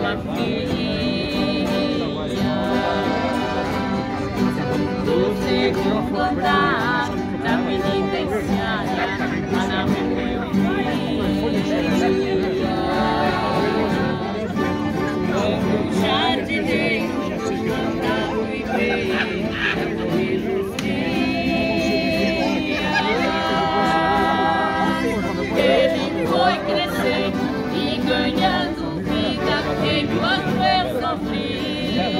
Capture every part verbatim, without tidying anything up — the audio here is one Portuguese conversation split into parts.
sua filha. Do segundo andar da penitenciária, Ana morreu filha. O jardineiro cantava e veio. Ele foi crescendo e ganhando vida enquanto eu sofria.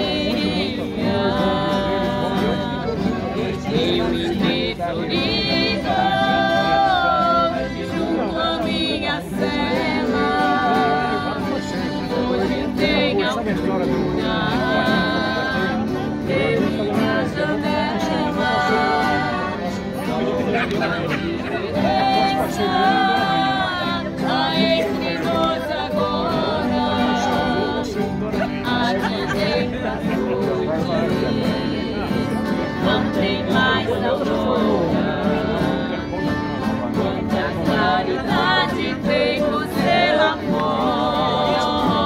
Eu me deflorido junto à minha cela. Hoje tem altura em minha janela. Há entre nós agora a dizenda não tem mais aurora. Quanta claridade tem você lá fora.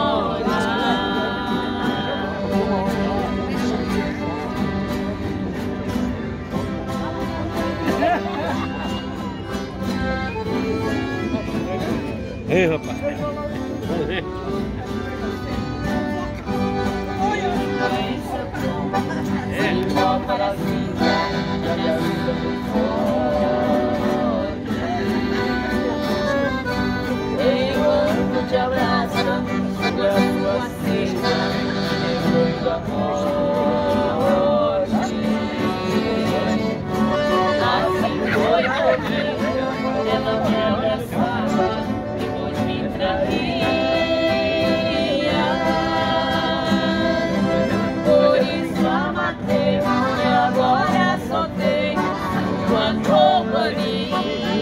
Ei, rapaz, vamos ver. Eu ando te abraçando, segurando a cena, levando a morte. Assim foi comigo, ela me abraçava, depois me trazia. Por isso a matei, e agora só tenho uma companhia.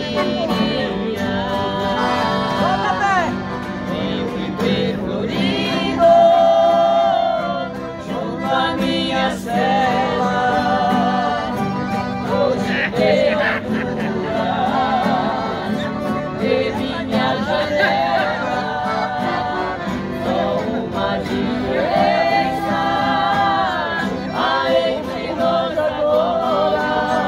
Eu viver florido junto à minha cela. Hoje tem altura de minha janela. Só uma diferença há entre nós agora.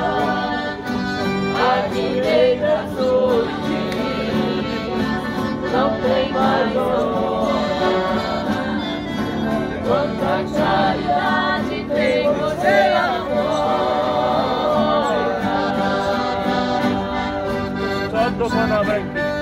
A direita surge, não tem mais hora. Quanta caridade tem você agora. Só tocando a break.